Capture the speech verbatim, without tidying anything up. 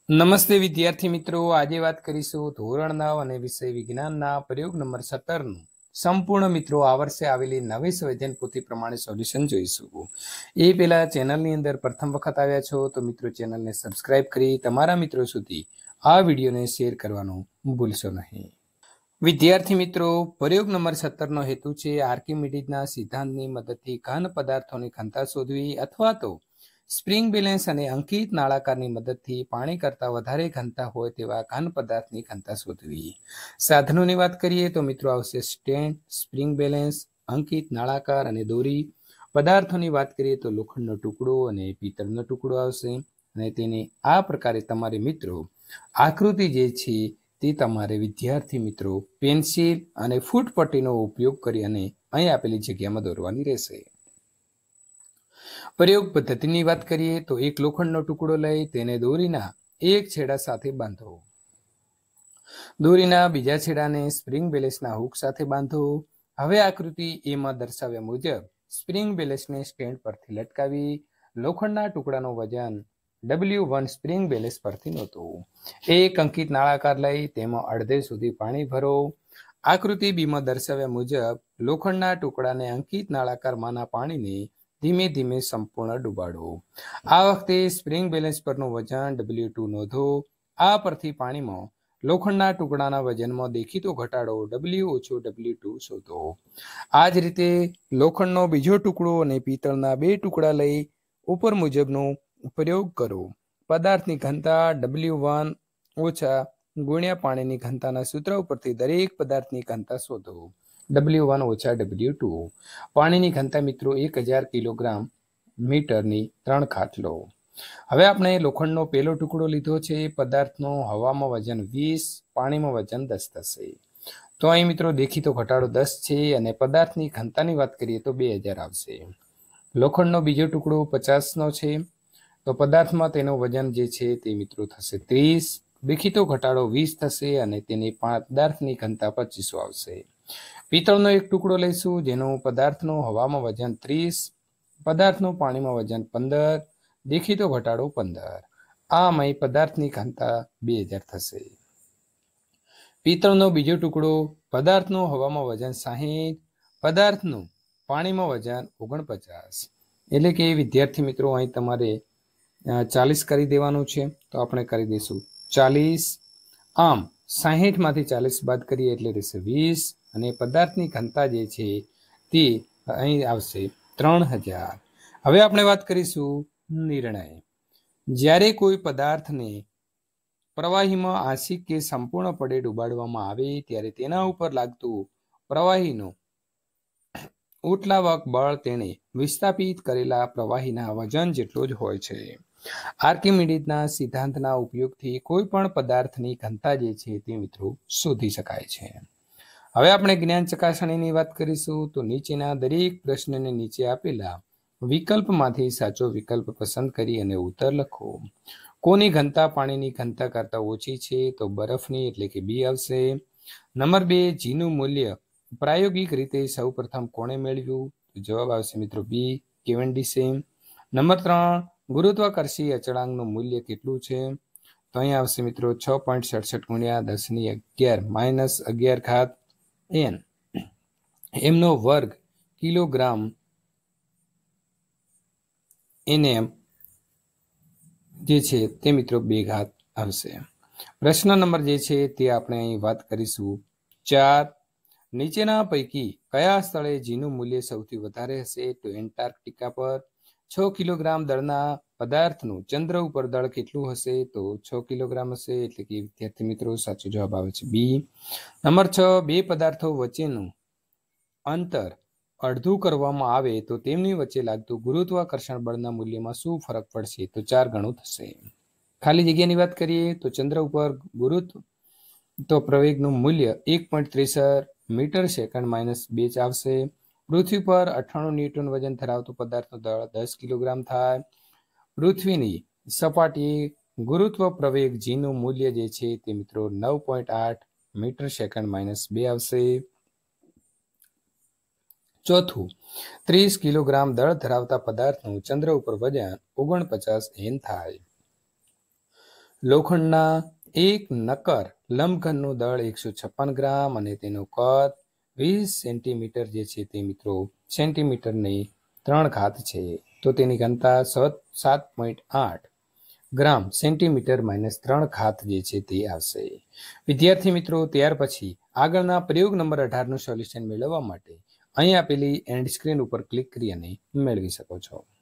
નમસ્તે વિદ્યાર્થી મિત્રો, આજે વાત કરીશું ધોરણ નવ અને વિષય વિજ્ઞાનના પ્રયોગ નંબર સત્તરનું સંપૂર્ણ મિત્રો આ વર્ષે આવેલી નવી સંવેદન પોથી પ્રમાણે સોલ્યુશન જોઈશું. એ પહેલા ચેનલની અંદર પ્રથમ વખત આવ્યા છો તો મિત્રો ચેનલને સબસ્ક્રાઇબ કરી તમારા મિત્રો સુધી આ વિડીયોને શેર કરવાનું ભૂલશો નહીં. વિદ્યાર્થી મિત્રો, પ્રયોગ નંબર સત્તરનો હેતુ છે આર્કિમિડીઝના સિદ્ધાંતની મદદથી ઘન પદાર્થોની ઘનતા શોધવી અથવા તો સ્પ્રિંગ બેલેન્સ અને અંકિત નાળાકારની મદદથી પાણી કરતાં વધારે ઘનતા હોય તેવા ઘન પદાર્થની ઘનતા શોધવી. સાધનોની વાત કરીએ તો મિત્રો આવશે સ્ટેન્ડ, સ્પ્રિંગ બેલેન્સ, અંકિત નાળાકાર અને દોરી. પદાર્થોની વાત કરીએ તો લોખંડનો ટુકડો અને પિત્તળનો ટુકડો આવશે અને તેને આ પ્રકારે તમારે મિત્રો આકૃતિ જે છે તે તમારે વિદ્યાર્થી મિત્રો પેન્સિલ અને ફૂટપટ્ટીનો ઉપયોગ કરી અને અહીં આપેલી જગ્યામાં દોરવાની રહેશે. પ્રયોગ પદ્ધતિની વાત કરીએ તો એક લોખંડનો ટુકડો લઈ તેને દોરીના એક છેડા સાથે બાંધો. દોરીના બીજા છેડાને સ્પ્રિંગ બેલેન્સના હુક સાથે બાંધો. હવે આકૃતિ એમાં દર્શાવ્યા મુજબ સ્પ્રિંગ બેલેન્સને સ્ટેન્ડ પરથી લટકાવી લોખંડના ટુકડાનું વજન ડબલ્યુ વન સ્પ્રિંગ બેલેન્સ પરથી નોંધો. એક અંકિત નાળાકાર લઈ તેમાં અડધે સુધી પાણી ભરો. આકૃતિ બીમાં દર્શાવ્યા મુજબ લોખંડના ટુકડાને અંકિત નાળાકારમાંના પાણીને ધીમે ધીમે સંપૂર્ણ ડૂબાડો. આ વખતે સ્પ્રિંગ બેલેન્સ પરનું વજન ડબલ્યુ ટુ નોંધો. આ પરથી પાણીમાં લોખંડના ટુકડાના વજનમાં દેખીતો ઘટાડો ડબલ્યુ ઓછો ડબલ્યુ ટુ શોધો. આ જ રીતે લોખંડનો બીજો ટુકડો અને પિત્તળના બે ટુકડા લઈ ઉપર મુજબનો પ્રયોગ કરો. પદાર્થની ઘનતા ડબલ્યુ વન ઓછા ગુણ્યા પાણીની ઘનતાના સૂત્ર ઉપરથી દરેક પદાર્થની ઘનતા શોધો. ડબલ્યુ વન ઓછા ડબલ્યુ ટુ. પાણીની ઘનતા મિત્રો એક હજાર કિલોગ્રામ મીટરની ત્રણ ઘાત લો. હવે આપણે લોખંડનો પહેલો ટુકડો લીધો છે. પદાર્થનો હવામાં વજન વીસ, પાણીમાં વજન દસ થશે. તો અહીં મિત્રો દેખીતો ઘટાડો દસ છે અને પદાર્થની ઘનતાની વાત કરીએ તો બે હજાર આવશે. લોખંડનો બીજો ટુકડો પચાસનો છે તો પદાર્થમાં તેનું વજન જે છે તે મિત્રો થશે ત્રીસ. દેખીતો ઘટાડો વીસ થશે અને તેની પદાર્થની ઘનતા પચીસો આવશે. પિત્તળનો એક ટુકડો લઈશું જેનું પદાર્થનું હવામાં વજન ત્રીસ, પદાર્થનું પાણીમાં વજન પંદર, દેખીતો ઘટાડો પંદર. આમાં પદાર્થની ઘનતા બે હજાર થશે. પિત્તળનો બીજો ટુકડો પદાર્થનું હવામાં વજન સાહીઠ, પદાર્થનું પાણીમાં વજન ઓગણપચાસ. એટલે કે વિદ્યાર્થી મિત્રો અહીં તમારે ચાલીસ કરી દેવાનું છે તો આપણે કરી દઈશું ચાલીસ. આમ સાહીઠ માંથી ચાલીસ બાદ કરીએ એટલે રહેશે વીસ અને પદાર્થની ઘનતા જે છે તે અહીં આવશે ત્રણ હજાર. હવે આપણે વાત કરીશું નિર્ણય. જ્યારે કોઈ પદાર્થને પ્રવાહીમાં આંશિક કે સંપૂર્ણપણે ડૂબાડવામાં આવે ત્યારે તેના ઉપર લાગતું પ્રવાહીનું ઉથલાવક બળ તેણે વિસ્થાપિત કરેલા પ્રવાહીના વજન જેટલું જ હોય છે. આર્કિમિડીઝના સિદ્ધાંતના ઉપયોગથી કોઈ પણ પદાર્થની ઘનતા જે છે તે મિત્રો શોધી શકાય છે. હવે આપણે જ્ઞાન ચકાસણીની વાત કરીશું તો નીચેના દરેક પ્રશ્નને નીચે આપેલા વિકલ્પમાંથી સાચો વિકલ્પ પસંદ કરી અને ઉત્તર લખો. કોની ઘનતા પાણીની ઘનતા કરતાં ઓછી છે તો બરફની એટલે કે બી આવશે. નંબર બે, જીનું મૂલ્ય પ્રાયોગિક રીતે સૌ પ્રથમ કોણે મેળવ્યું? જવાબ આવશે મિત્રો બી, કેવેન્ડિશે. નંબર ત્રણ, ગુરુત્વાકર્ષી અચળાંકનું મૂલ્ય કેટલું છે? તો અહીં આવશે મિત્રો છ પોઈન્ટ સડસઠ ગુણ્યા દસની અગિયાર માઇનસ અગિયાર ઘાત એન. એમનો વર્ગ કિલોગ્રામ એનએમ જે છે તે મિત્રો બે ઘાત આવશે. પ્રશ્ન નંબર જે છે તે આપણે અહીં વાત કરીશું ચાર. નીચેના પૈકી કયા સ્થળે જીનું મૂલ્ય સૌથી વધારે હશે? તો એન્ટાર્કટિકા પર. છ કિલોગ્રામ દળના પદાર્થનું ચંદ્ર ઉપર દળ કેટલું હશે? તો છ કિલોગ્રામ હશે. એટલે કે વિદ્યાર્થી મિત્રો સાચો જવાબ આવે છે બી. નંબર છ, બે પદાર્થો વચ્ચેનું અંતર અડધું કરવામાં આવે તો તેમની વચ્ચે લાગતું ગુરુત્વાકર્ષણ બળના મૂલ્યમાં શું ફરક પડશે? તો ચાર ગણું થશે. ખાલી જગ્યાની વાત કરીએ તો ચંદ્ર ઉપર ગુરુત્વ તો પ્રવેગનું મૂલ્ય એક પોઈન્ટ ત્રેસઠ મીટર સેકન્ડ માઇનસ બે જ આવશે. પૃથ્વી પર અઠ્ઠાણું ન્યૂટન વજન ધરાવતું પદાર્થનું દળ દસ કિલોગ્રામ થાય. પૃથ્વીની સપાટીએ ગુરુત્વ પ્રવેગ જીનું મૂલ્ય જે છે તે મિત્રો નવ પોઈન્ટ આઠ મીટર સેકન્ડ માઇનસ બે આવશે. ચોથું, ત્રીસ કિલોગ્રામ દળ ધરાવતા પદાર્થનું ચંદ્ર ઉપર વજન ઓગણપચાસ એન થાય. લોખંડના એક નક્કર લંબઘનનું દળ એકસો છપ્પન ગ્રામ અને તેનું કદ વીસ સેન્ટીમીટર જે છે તે મિત્રો સેન્ટીમીટરની ત્રણ ઘાત છે, તો તેની ઘનતા સાત પોઈન્ટ આઠ ગ્રામ સેન્ટીમીટર માઇનસ ત્રણ ઘાત જે છે તે આવશે. વિદ્યાર્થી મિત્રો, ત્યાર પછી આગળના પ્રયોગ નંબર અઢારનું સોલ્યુશન મેળવવા માટે અહીં આપેલી એન્ડ સ્ક્રીન ઉપર ક્લિક કરી અને મેળવી શકો છો.